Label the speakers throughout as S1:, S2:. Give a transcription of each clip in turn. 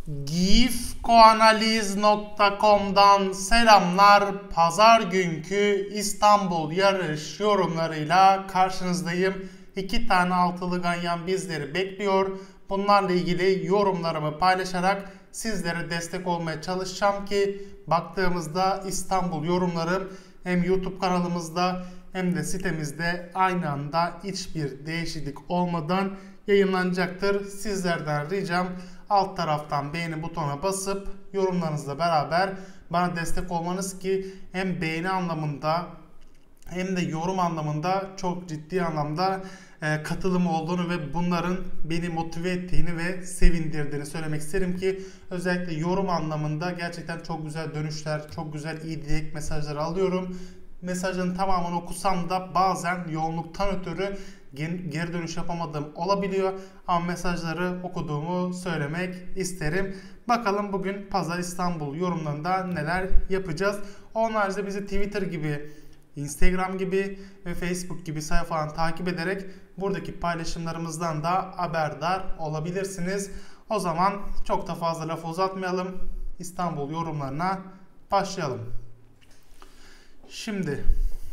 S1: Gifkoanaliz.com'dan selamlar. Pazar günkü İstanbul yarış yorumlarıyla karşınızdayım. 2 tane altılı ganyan bizleri bekliyor. Bunlarla ilgili yorumlarımı paylaşarak sizlere destek olmaya çalışacağım ki baktığımızda İstanbul yorumlarım hem YouTube kanalımızda hem de sitemizde aynı anda hiçbir değişiklik olmadan yayınlanacaktır. Sizlerden ricam alt taraftan beğeni butonuna basıp yorumlarınızla beraber bana destek olmanız ki hem beğeni anlamında hem de yorum anlamında çok ciddi anlamda katılım olduğunu ve bunların beni motive ettiğini ve sevindirdiğini söylemek isterim ki özellikle yorum anlamında gerçekten çok güzel dönüşler, çok güzel iyi dilek mesajları alıyorum. Mesajın tamamını okusam da bazen yoğunluktan ötürü geri dönüş yapamadığım olabiliyor. Ama mesajları okuduğumu söylemek isterim. Bakalım bugün Pazar İstanbul yorumlarında neler yapacağız. Onun haricinde bizi Twitter gibi, Instagram gibi ve Facebook gibi sayfalarını takip ederek buradaki paylaşımlarımızdan da haberdar olabilirsiniz. O zaman çok da fazla lafı uzatmayalım. İstanbul yorumlarına başlayalım. Şimdi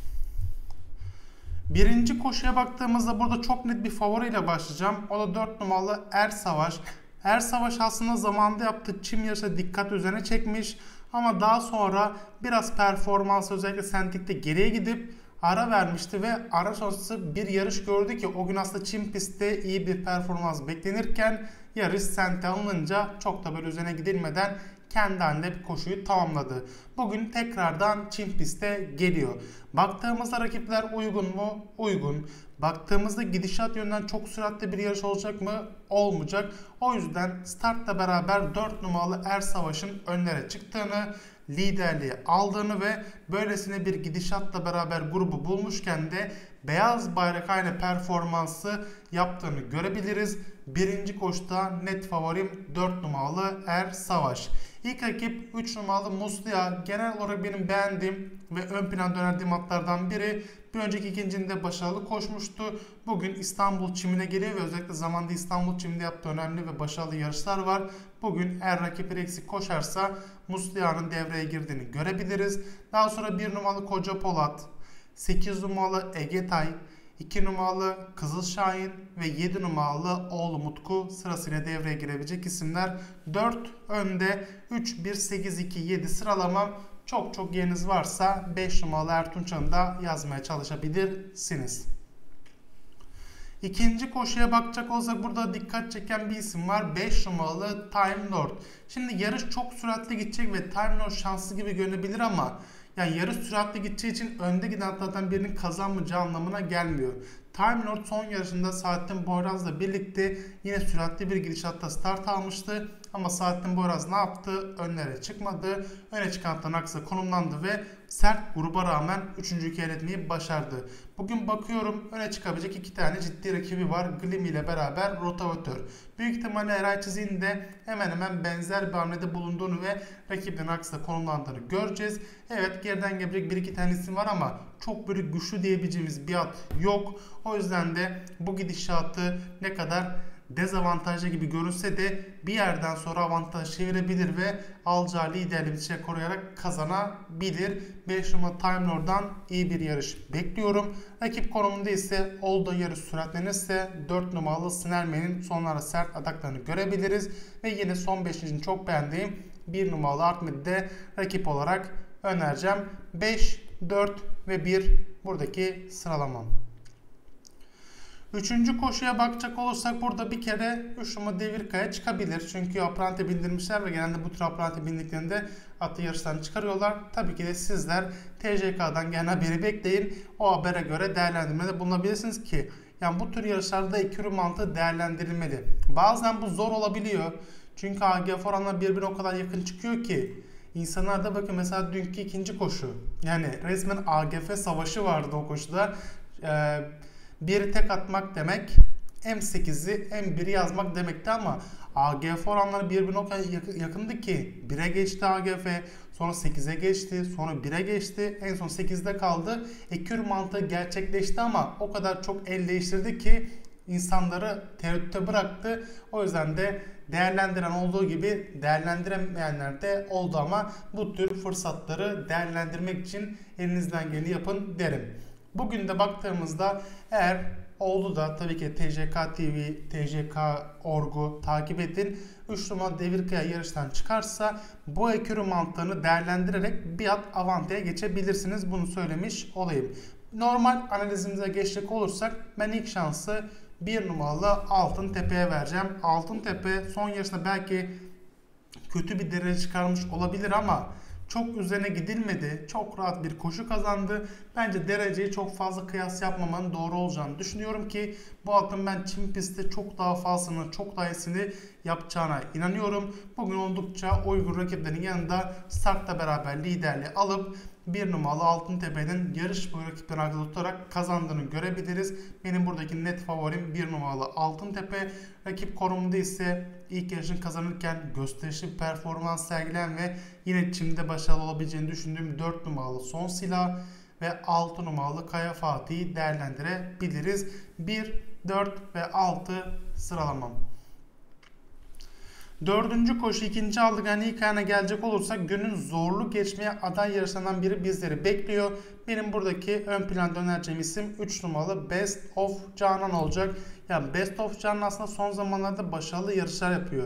S1: birinci koşuya baktığımızda burada çok net bir favoriyle başlayacağım. O da 4 numaralı Ersavaş. Ersavaş aslında zamanında yaptığı çim yarışı dikkat üzerine çekmiş. Ama daha sonra biraz performansı özellikle Sentik'te geriye gidip ara vermişti ve ara sonrası bir yarış gördü ki o gün aslında çim pistte iyi bir performans beklenirken yarış Sent'e alınınca çok da böyle üzerine gidilmeden kendi halinde bir koşuyu tamamladı. Bugün tekrardan çim pistte geliyor. Baktığımızda rakipler uygun mu? Uygun. Baktığımızda gidişat yönden çok süratli bir yarış olacak mı? Olmayacak. O yüzden startla beraber 4 numaralı Ersavaş'ın önlere çıktığını, liderliği aldığını ve böylesine bir gidişatla beraber grubu bulmuşken de beyaz bayrak aynı performansı yaptığını görebiliriz. Birinci koşuda net favorim 4 numaralı Ersavaş. İlk rakip 3 numaralı Muslia. Genel olarak benim beğendiğim ve ön planda önerdiğim atlardan biri. Bir önceki ikincinde başarılı koşmuştu. Bugün İstanbul çimine geliyor ve özellikle zamanda İstanbul çiminde yaptığı önemli ve başarılı yarışlar var. Bugün eğer rakipleri eksik koşarsa Muslia'nın devreye girdiğini görebiliriz. Daha sonra 1 numaralı Koca Polat, 8 numaralı Egetay, 2 numaralı Kızıl Şahin ve 7 numaralı Oğlu Mutku sırasıyla devreye girebilecek isimler. 4 önde 3, 1, 8, 2, 7 sıralamam. Çok yeriniz varsa 5 numaralı Ertunçan'ı da yazmaya çalışabilirsiniz. İkinci koşuya bakacak olsak burada dikkat çeken bir isim var. 5 numaralı Time Lord. Şimdi yarış çok süratli gidecek ve Time Lord şanslı gibi görünebilir ama yani yarış süratli gideceği için önde giden atlardan birinin kazanmayacağı anlamına gelmiyor. Time Lord son yarışında Saadettin Boyraz'la birlikte yine süratli bir gidişatta start almıştı. Ama Saadettin Boyraz ne yaptı? Önlere çıkmadı. Öne çıkan atların aksine konumlandı ve sert gruba rağmen 3. yer etmeyi başardı. Bugün bakıyorum öne çıkabilecek 2 tane ciddi rakibi var. Glimi ile beraber Rotavatör. Büyük ihtimalle Eray Çizik'in de hemen hemen benzer bir hamlede bulunduğunu ve rakibin aksine konumlandığını göreceğiz. Evet geriden gelecek 1-2 tane isim var ama çok böyle güçlü diyebileceğimiz bir at yok. O yüzden de bu gidişatı ne kadar dezavantajlı gibi görünse de bir yerden sonra avantaj çevirebilir ve alacağı liderliği bir şey koruyarak kazanabilir. 5 numaralı Time Lord'dan iyi bir yarış bekliyorum. Rakip konumunda ise olduğu yarış süratlenirse 4 numaralı Sinermen'in sonlara sert ataklarını görebiliriz. Ve yine son 5. çok beğendiğim 1 numaralı Artmed'i rakip olarak önereceğim. 5, 4 ve 1 buradaki sıralamam. Üçüncü koşuya bakacak olursak burada bir kere 3 numara Devirkaya çıkabilir. Çünkü apranti bindirmişler ve genelde bu tür apranti bindiklerinde atı yarıştan çıkarıyorlar. Tabii ki de sizler TCK'dan gelen haberi bekleyin. O habere göre değerlendirmede bulunabilirsiniz ki yani bu tür yarışlarda ekürü mantığı değerlendirilmeli. Bazen bu zor olabiliyor. Çünkü AGF oranlar birbirine o kadar yakın çıkıyor ki insanlar da bakın mesela dünkü ikinci koşu. Yani resmen AGF savaşı vardı o koşuda. Bir tek atmak demek M8'i M1'i yazmak demekti ama AGF oranları birbirine o kadar yakındı ki 1'e geçti AGF, sonra 8'e geçti, sonra 1'e geçti, en son 8'de kaldı. Ekür mantığı gerçekleşti ama o kadar çok el değiştirdi ki insanları tereddüte bıraktı. O yüzden de değerlendiren olduğu gibi değerlendiremeyenler de oldu ama bu tür fırsatları değerlendirmek için elinizden geleni yapın derim. Bugün de baktığımızda eğer oldu da tabii ki TCK TV, TCK.org'u takip edin. 3 numara Devirkaya yarıştan çıkarsa bu ekürü mantığını değerlendirerek biat Avante'ye geçebilirsiniz. Bunu söylemiş olayım. Normal analizimize geçecek olursak ben ilk şansı 1 numaralı Altıntepe'ye vereceğim. Altıntepe son yarışında belki kötü bir derece çıkarmış olabilir ama çok üzerine gidilmedi. Çok rahat bir koşu kazandı. Bence dereceyi çok fazla kıyas yapmamanın doğru olacağını düşünüyorum ki bu atın ben çim pistte çok daha fazlasını, çok daha iyisini yapacağına inanıyorum. Bugün oldukça uygun rakiplerin yanında startla beraber liderliği alıp 1 numaralı Altıntepe'nin yarış boyu rakipleri arkada tutarak kazandığını görebiliriz. Benim buradaki net favorim 1 numaralı Altıntepe. Rakip konumunda ise ilk yarışını kazanırken gösterişli bir performans sergilen ve yine çimde başarılı olabileceğini düşündüğüm 4 numaralı Son Silah ve 6 numaralı Kaya Fatih'i değerlendirebiliriz. 1, 4 ve 6 sıralamam. Dördüncü koşu ikinci aldıgan ilk ayağına gelecek olursak günün zorlu geçmeye aday yarışlarından biri bizleri bekliyor. Benim buradaki ön planda önereceğim isim 3 numaralı Best of Canan olacak. Yani Best of Canan aslında son zamanlarda başarılı yarışlar yapıyor.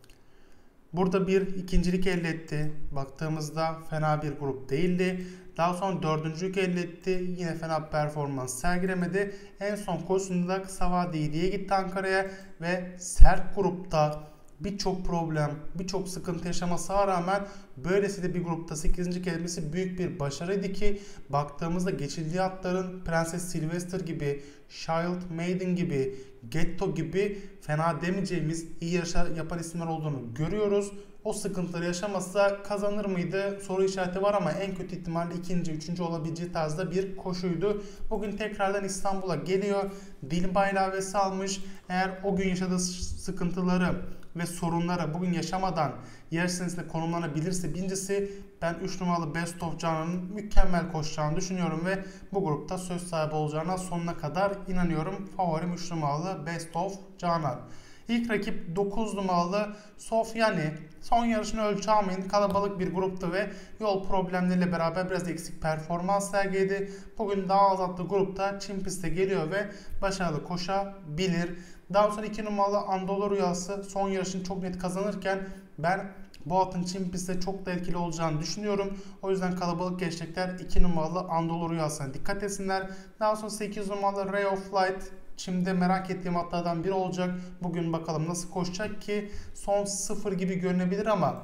S1: Burada bir ikincilik elde etti. Baktığımızda fena bir grup değildi. Daha sonra dördüncülük elde etti. Yine fena bir performans sergilemedi. En son koşusunda kısa vade diye gitti Ankara'ya ve sert grupta birçok problem, birçok sıkıntı yaşamasına rağmen böylesi de bir grupta 8. gelmesi büyük bir başarıydı ki baktığımızda geçildiği atların Prenses Sylvester gibi, Child Maiden gibi, Getto gibi fena demeyeceğimiz iyi yarışlar yapan isimler olduğunu görüyoruz. O sıkıntıları yaşamazsa kazanır mıydı soru işareti var ama en kötü ihtimalle ikinci, üçüncü olabileceği tarzda bir koşuydu. Bugün tekrardan İstanbul'a geliyor. Dilba ilavesi almış. Eğer o gün yaşadığı sıkıntıları ve sorunlara bugün yaşamadan yarış senesinde konumlanabilirse birincisi ben 3 numaralı Best of Canan'ın mükemmel koşacağını düşünüyorum ve bu grupta söz sahibi olacağına sonuna kadar inanıyorum. Favorim 3 numaralı Best of Canan. İlk rakip 9 numaralı Sofyani. Son yarışını ölçü almayın. Kalabalık bir gruptu ve yol problemleriyle beraber biraz eksik performans sergiledi. Bugün daha az atlı grupta çim pistte geliyor ve başarılı koşabilir. Daha sonra 2 numaralı Anadolu Rüyası son yarışını çok net kazanırken ben bu atın çim pistte çok da etkili olacağını düşünüyorum. O yüzden kalabalık geçecekler 2 numaralı Anadolu Rüyası'na dikkat etsinler. Daha sonra 8 numaralı Ray of Light çimde merak ettiğim atlardan biri olacak. Bugün bakalım nasıl koşacak ki son 0 gibi görünebilir ama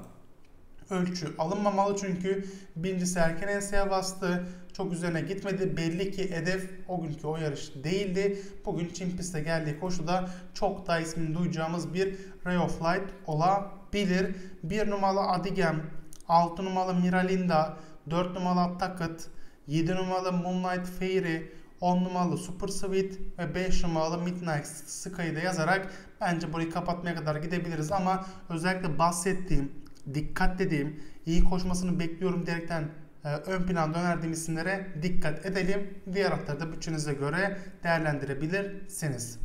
S1: ölçü alınmamalı çünkü birincisi erken enseye bastı. Çok üzerine gitmedi. Belli ki hedef o günkü o yarış değildi. Bugün çim pistte geldiği koşuda çok daha ismini duyacağımız bir Ray of Light olabilir. 1 numaralı Adigem, 6 numaralı Miralinda, 4 numaralı Attacket, 7 numaralı Moonlight Fairy, 10 numaralı Super Sweet ve 5 numaralı Midnight Sky'ı da yazarak bence burayı kapatmaya kadar gidebiliriz ama özellikle bahsettiğim, dikkat dediğim, iyi koşmasını bekliyorum diyerekten ön planda önerdiğim isimlere dikkat edelim. Diğer atları da bütçenize göre değerlendirebilirsiniz.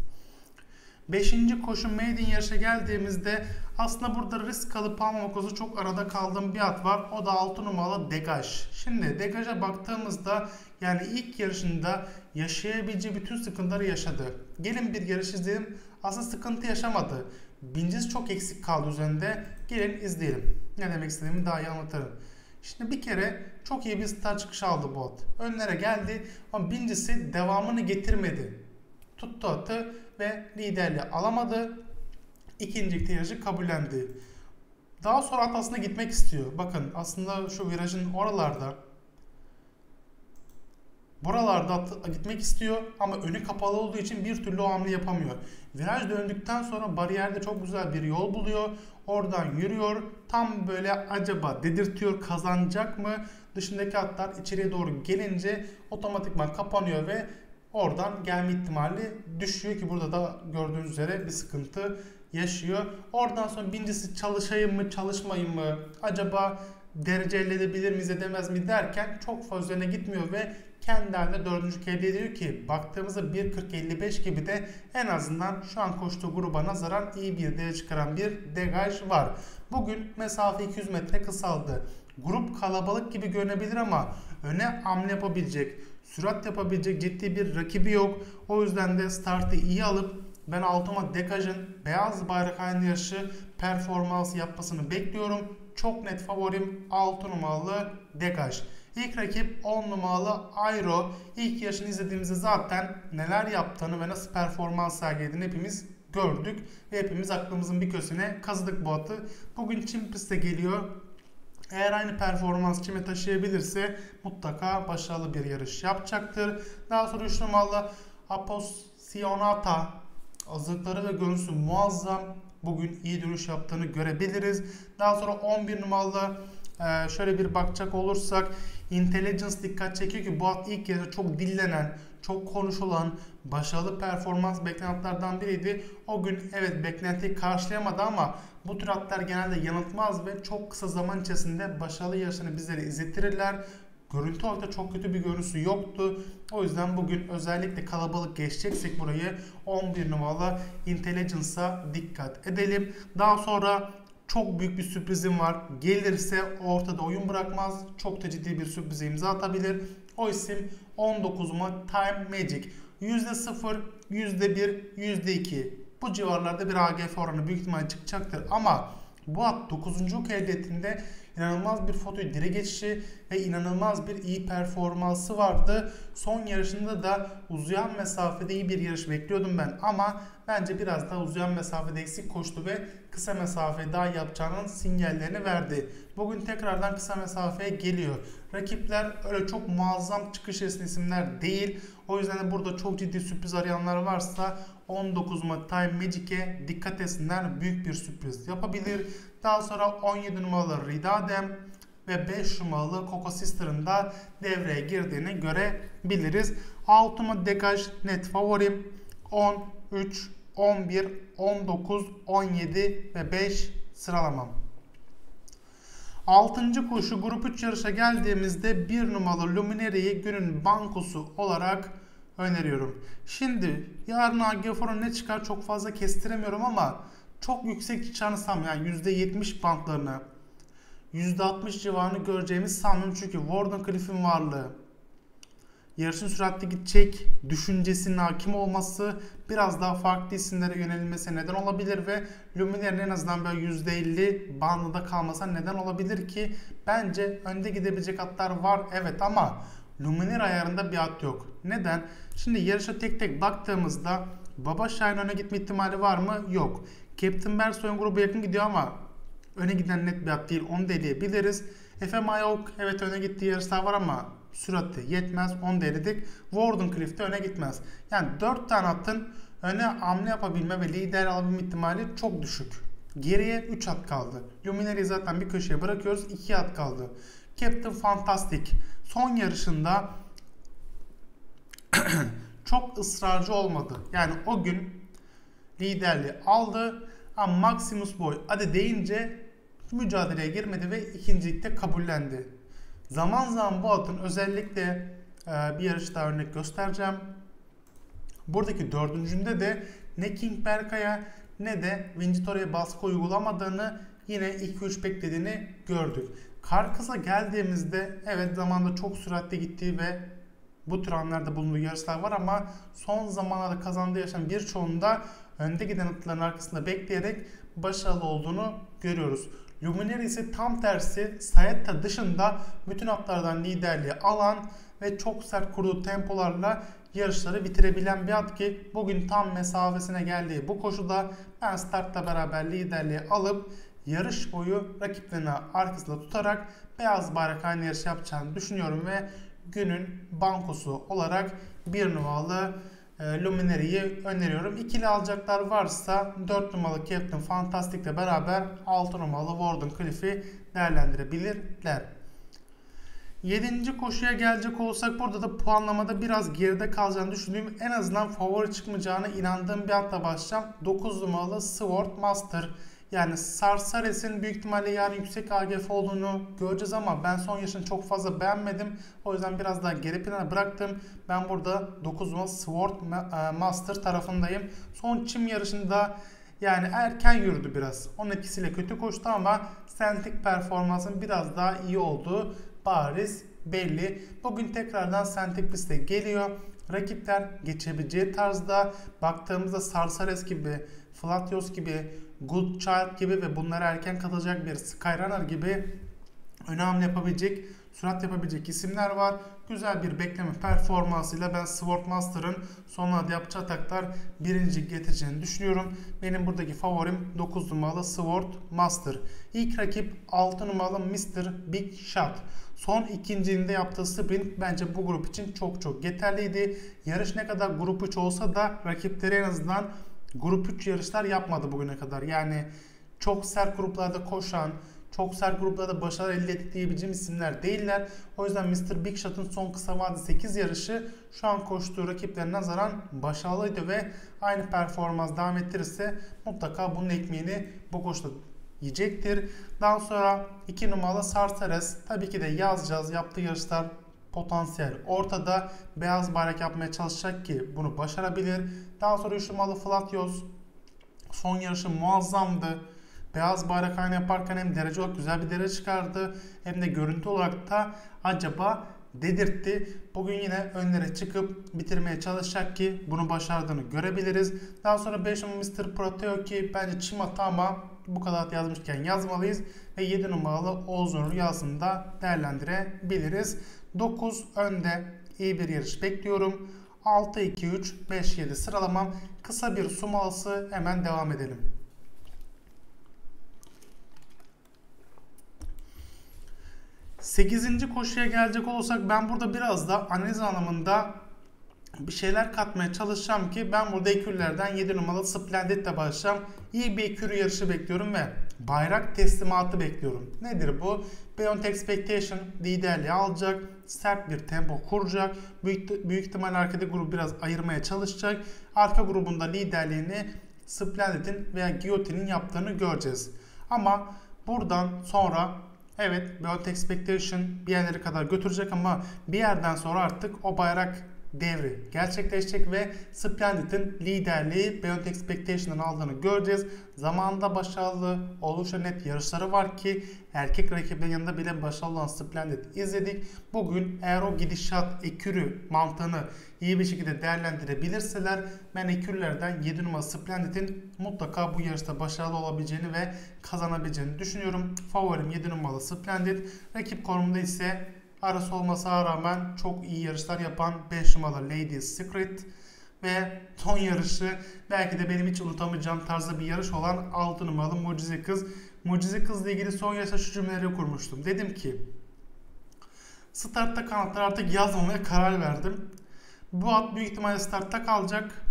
S1: 5. koşu maiden yarışa geldiğimizde aslında burada risk alıp almamak konusunda çok arada kaldığım bir at var. O da 6 numaralı Degaj. Şimdi Degaj'a baktığımızda yani ilk yarışında yaşayabileceği bütün sıkıntıları yaşadı. Gelin bir yarış izleyelim. Aslında sıkıntı yaşamadı. Birincisi çok eksik kaldı üzerinde. Gelin izleyelim. Ne demek istediğimi daha iyi anlatırım. Şimdi bir kere çok iyi bir start çıkışı aldı bu at. Önlere geldi ama birincisi devamını getirmedi. Tuttu atı ve liderliği alamadı. İkinci yarışı kabullendi. Daha sonra at aslında gitmek istiyor. Bakın aslında şu virajın buralarda gitmek istiyor ama önü kapalı olduğu için bir türlü o hamle yapamıyor. Viraj döndükten sonra bariyerde çok güzel bir yol buluyor. Oradan yürüyor. Tam böyle acaba dedirtiyor, kazanacak mı? Dışındaki atlar içeriye doğru gelince otomatikman kapanıyor ve oradan gelme ihtimali düşüyor ki burada da gördüğünüz üzere bir sıkıntı yaşıyor. Oradan sonra birincisi çalışayım mı çalışmayayım mı? Acaba derece elde edebilir miyiz edemez mi derken çok fazla üzerine gitmiyor ve kendi halinde 4. elde ediyor ki baktığımızda 1.40-55 gibi de en azından şu an koştuğu gruba nazaran iyi bir değer çıkaran bir degaj var. Bugün mesafe 200 metre kısaldı. Grup kalabalık gibi görünebilir ama öne hamle yapabilecek, sürat yapabilecek ciddi bir rakibi yok. O yüzden de startı iyi alıp ben altıma degajın beyaz bayrak aynı yarışı performans yapmasını bekliyorum. Çok net favorim 6 numaralı degaj. İlk rakip 10 numaralı Aero. İlk yarışını izlediğimizde zaten neler yaptığını ve nasıl performans sergilediğini hepimiz gördük. Ve hepimiz aklımızın bir köşesine kazıdık bu atı. Bugün çim pistte geliyor. Eğer aynı performans çime taşıyabilirse mutlaka başarılı bir yarış yapacaktır. Daha sonra 3 numaralı Appassionata. Hazırlıkları ve görüntüsü muazzam. Bugün iyi dönüş yaptığını görebiliriz. Daha sonra 11 numaralı şöyle bir bakacak olursak Intelligence dikkat çekiyor ki bu at ilk yarıda çok dillenen, çok konuşulan, başarılı performans beklentilerden biriydi. O gün evet beklentiyi karşılayamadı ama bu tür atlar genelde yanıltmaz ve çok kısa zaman içerisinde başarılı yarışını bizlere izlettirirler. Görüntü olarak da çok kötü bir görüntüsü yoktu. O yüzden bugün özellikle kalabalık geçeceksek burayı 11 numaralı Intelligence'a dikkat edelim. Daha sonra çok büyük bir sürprizim var. Gelirse ortada oyun bırakmaz. Çok da ciddi bir sürprize imza atabilir. O isim 19 Time Magic. %0, %1, %2. Bu civarlarda bir AGF oranı büyük ihtimalle çıkacaktır. Ama bu at 9. elde ettiğinde inanılmaz bir fotoyu dire geçişi ve inanılmaz bir iyi performansı vardı. Son yarışında da uzayan mesafede iyi bir yarış bekliyordum ben ama bence biraz daha uzayan mesafede eksik koştu ve kısa mesafeyi daha yapacağının sinyallerini verdi. Bugün tekrardan kısa mesafeye geliyor. Rakipler öyle çok muazzam çıkış isimler değil. O yüzden de burada çok ciddi sürpriz arayanlar varsa 19 Time Magic'e dikkat etsinler. Büyük bir sürpriz yapabilir. Daha sonra 17 numaralı Ridadem ve 5 numaralı Coco Sister'ın da devreye girdiğini görebiliriz. 6 degaj net favorim. 10, 3, 11, 19, 17 ve 5 sıralamam. 6. koşu grup 3 yarışa geldiğimizde 1 numaralı Lumineri'yi günün bankosu olarak öneriyorum. Şimdi yarın AGF'nin ne çıkar çok fazla kestiremiyorum ama çok yüksek çıkacağını sanmıyorum. Yani %70 bantlarını, %60 civarını göreceğimiz sanmıyorum. Çünkü Wardenclyffe'in varlığı, yarışın süratli gidecek düşüncesinin hakim olması biraz daha farklı isimlere yönelilmesine neden olabilir ve Lumineri'nin en azından böyle %50 bandında kalmasına neden olabilir ki bence önde gidebilecek atlar var evet ama Lumineri ayarında bir at yok. Neden? Şimdi yarışa tek tek baktığımızda Baba Şahin öne gitme ihtimali var mı? Yok. Captain Bersoy'un grubu yakın gidiyor ama öne giden net bir at değil. Onu da eleyebiliriz. Efe Mayok evet öne gittiği yarışlar var ama sürati yetmez. Onu da eledik. Wardenclyffe de öne gitmez. Yani 4 tane atın öne hamle yapabilme ve lider alabilme ihtimali çok düşük. Geriye 3 at kaldı. Lumineri'yi zaten bir köşeye bırakıyoruz. 2 at kaldı. Captain Fantastic son yarışında çok ısrarcı olmadı. Yani o gün liderliği aldı ama Maximus Boy hadi deyince mücadeleye girmedi ve ikincilikte kabullendi. Zaman zaman bu atın özellikle bir yarış daha örnek göstereceğim. Buradaki dördüncünde de ne King Berkay'a ne de Vincitoria'ya baskı uygulamadığını yine 2-3 beklediğini gördük. Karkas'a geldiğimizde evet zamanda çok süratli gittiği ve bu tür anlarda bulunduğu yarışlar var ama son zamanlarda kazandığı yarışların birçoğunda önde giden atların arkasında bekleyerek başarılı olduğunu görüyoruz. Lumineri ise tam tersi Saetta dışında bütün atlardan liderliği alan ve çok sert kurduğu tempolarla yarışları bitirebilen bir at ki bugün tam mesafesine geldiği bu koşuda ben startla beraber liderliği alıp yarış boyu rakiplerini arkasında tutarak beyaz bayrak aynı yarış yapacağını düşünüyorum ve günün bankosu olarak 1 numaralı Lumineri'yi öneriyorum. İkili alacaklar varsa 4 numaralı Captain Fantastic ile beraber 6 numaralı Wardenclyffe'i değerlendirebilirler. 7. koşuya gelecek olursak burada da puanlamada biraz geride kalacağını düşündüğüm en azından favori çıkmayacağına inandığım bir atla başlayacağım. 9 numaralı Sword Master. Yani Sarsares'in büyük ihtimalle yarın yüksek AGF olduğunu göreceğiz ama ben son yarışını çok fazla beğenmedim. O yüzden biraz daha geri plana bıraktım. Ben burada 9 numaralı Sword Master tarafındayım. Son çim yarışında yani erken yürüdü biraz. Onun etkisiyle kötü koştu ama sentik performansın biraz daha iyi olduğu bariz belli. Bugün tekrardan sentik piste geliyor. Rakipler geçebileceği tarzda, baktığımızda Sarsares gibi, Flatyos gibi, Good Child gibi ve bunlara erken katılacak bir Skyrunner gibi öne hamle yapabilecek, sürat yapabilecek isimler var. Güzel bir bekleme performansıyla ben Sword Master'ın sonlarda yapacağı ataklar birinci getireceğini düşünüyorum. Benim buradaki favorim 9 numaralı Sword Master. İlk rakip 6 numaralı Mr. Big Shot. Son ikinciliğinde yaptığı sprint bence bu grup için çok yeterliydi. Yarış ne kadar grup 3 olsa da rakipleri en azından grup 3 yarışlar yapmadı bugüne kadar. Yani çok sert gruplarda koşan, çok sert gruplarda başarı elde etti diyebileceğim isimler değiller. O yüzden Mr. Big Shot'ın son kısa vadeli 8 yarışı şu an koştuğu rakiplerine nazaran başarılıydı ve aynı performans devam ettirirse mutlaka bunun ekmeğini bu koşuda yiyecektir. Daha sonra 2 numaralı Sarsares, tabii ki de yazacağız, yaptığı yarışlar potansiyel ortada. Beyaz bayrak yapmaya çalışacak ki bunu başarabilir. Daha sonra 3 numaralı Flatyos, son yarışı muazzamdı. Beyaz bayrak aynı yaparken hem derece olarak güzel bir derece çıkardı hem de görüntü olarak da acaba dedirtti. Bugün yine önlere çıkıp bitirmeye çalışacak ki bunu başardığını görebiliriz. Daha sonra 5 numaralı Mr. Proteo ki bence çim hata ama bu kadar yazmışken yazmalıyız. Ve 7 numaralı Oğuz'un rüyasını da değerlendirebiliriz. 9 önde iyi bir yarış bekliyorum. 6, 2, 3, 5, 7 sıralamam. Kısa bir sumalası, hemen devam edelim. 8. koşuya gelecek olursak ben burada biraz da analiz anlamında bir şeyler katmaya çalışacağım ki ben burada ekürlerden 7 numaralı Splendid ile başlayacağım. İyi bir ekürü yarışı bekliyorum ve bayrak teslimatı bekliyorum. Nedir bu? Beyond Expectation liderliği alacak, sert bir tempo kuracak. Büyük ihtimalle arkada grubu biraz ayırmaya çalışacak. Arka grubunda liderliğini Splendid'in veya Guillotine'in yaptığını göreceğiz. Ama buradan sonra evet, Beyond Expectation bir yerlere kadar götürecek ama bir yerden sonra artık o bayrak devri gerçekleşecek ve Splendid'in liderliği Beyond Expectation'dan aldığını göreceğiz. Zamanında başarılı, oldukça net yarışları var ki erkek rakibinin yanında bile başarılı olan Splendid izledik. Bugün eğer o gidişat ekürü mantığını iyi bir şekilde değerlendirebilirseler ben ekürlerden 7 numaralı Splendid'in mutlaka bu yarışta başarılı olabileceğini ve kazanabileceğini düşünüyorum. Favorim 7 numaralı Splendid. Rakip konumunda ise arası olmasına rağmen çok iyi yarışlar yapan 5 numaralı Lady Secret ve son yarışı belki de benim hiç unutamayacağım tarzda bir yarış olan 6 numaralı Mucize Kız. Mucize Kız'la ilgili son yarışta şu cümleleri kurmuştum. Dedim ki startta kanatlar artık yazmamaya karar verdim. Bu at büyük ihtimalle startta kalacak.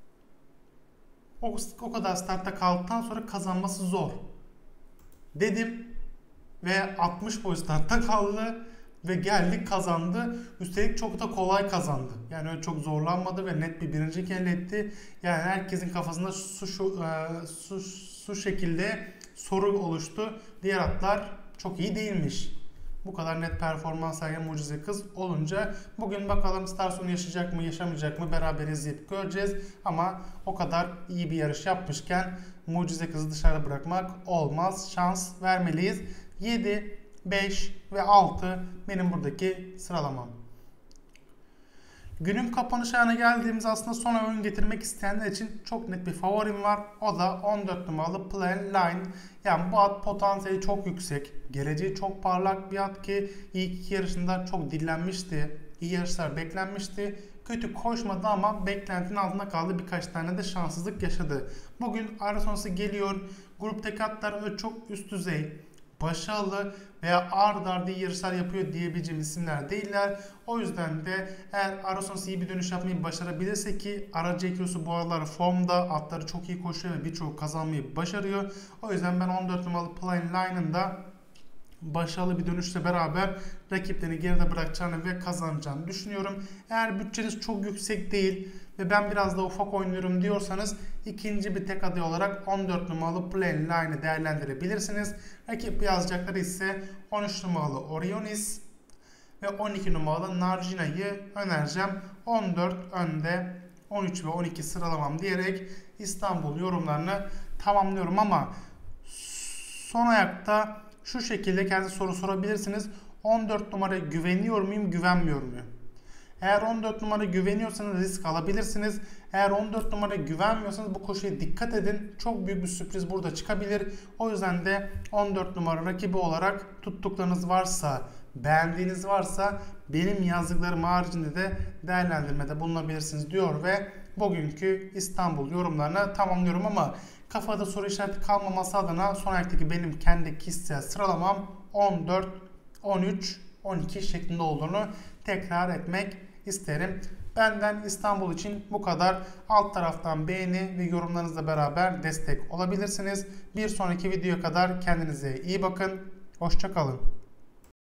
S1: O kadar startta kaldıktan sonra kazanması zor dedim ve 60 boy startta kaldı. Ve geldi kazandı. Üstelik çok da kolay kazandı. Yani öyle çok zorlanmadı ve net bir birincilik elde etti. Yani herkesin kafasında şu şekilde soru oluştu. Diğer atlar çok iyi değilmiş. Bu kadar net performans sergileyen Mucize Kız olunca bugün bakalım Star sonu yaşayacak mı yaşamayacak mı beraber izleyip göreceğiz. Ama o kadar iyi bir yarış yapmışken Mucize Kız'ı dışarı bırakmak olmaz. Şans vermeliyiz. 7, 5 ve 6 benim buradaki sıralamam. Günün kapanış ayağına geldiğimiz aslında son oyun getirmek isteyenler için çok net bir favorim var. O da 14 numaralı Plan Line. Yani bu at potansiyeli çok yüksek. Geleceği çok parlak bir at ki ilk iki yarışında çok dillenmişti. İyi yarışlar beklenmişti. Kötü koşmadı ama beklentinin altında kaldı. Birkaç tane de şanssızlık yaşadı. Bugün ara sonrası geliyor. Gruptaki atlar öyle çok üst düzey, başarılı veya ard arda iyi yarışlar yapıyor diyebileceğim isimler değiller. O yüzden de eğer ara sonrası iyi bir dönüş yapmayı başarabilirse ki aracı ekiyosu bu aralar formda, atları çok iyi koşuyor ve birçoğu kazanmayı başarıyor. O yüzden ben 14 numaralı Plain Line'ın da başarılı bir dönüşle beraber rakiplerini geride bırakacağını ve kazanacağını düşünüyorum. Eğer bütçeniz çok yüksek değil, ve ben biraz da ufak oynuyorum diyorsanız ikinci bir tek aday olarak 14 numaralı Plain Line'ı değerlendirebilirsiniz. Rakip yazacakları ise 13 numaralı Orionis ve 12 numaralı Nargina'yı önereceğim. 14 önde, 13 ve 12 sıralamam diyerek İstanbul yorumlarını tamamlıyorum ama son ayakta şu şekilde kendi soru sorabilirsiniz. 14 numaraya güveniyor muyum, güvenmiyor muyum? Eğer 14 numara güveniyorsanız risk alabilirsiniz. Eğer 14 numara güvenmiyorsanız bu koşuya dikkat edin. Çok büyük bir sürpriz burada çıkabilir. O yüzden de 14 numara rakibi olarak tuttuklarınız varsa, beğendiğiniz varsa benim yazdıklarım haricinde de değerlendirmede bulunabilirsiniz diyor ve bugünkü İstanbul yorumlarını tamamlıyorum ama kafada soru işareti kalmaması adına son ayaktaki benim kendi kişisel sıralamam 14, 13, 12 şeklinde olduğunu tekrar etmek isterim. Benden İstanbul için bu kadar. Alt taraftan beğeni ve yorumlarınızla beraber destek olabilirsiniz. Bir sonraki videoya kadar kendinize iyi bakın. Hoşça kalın.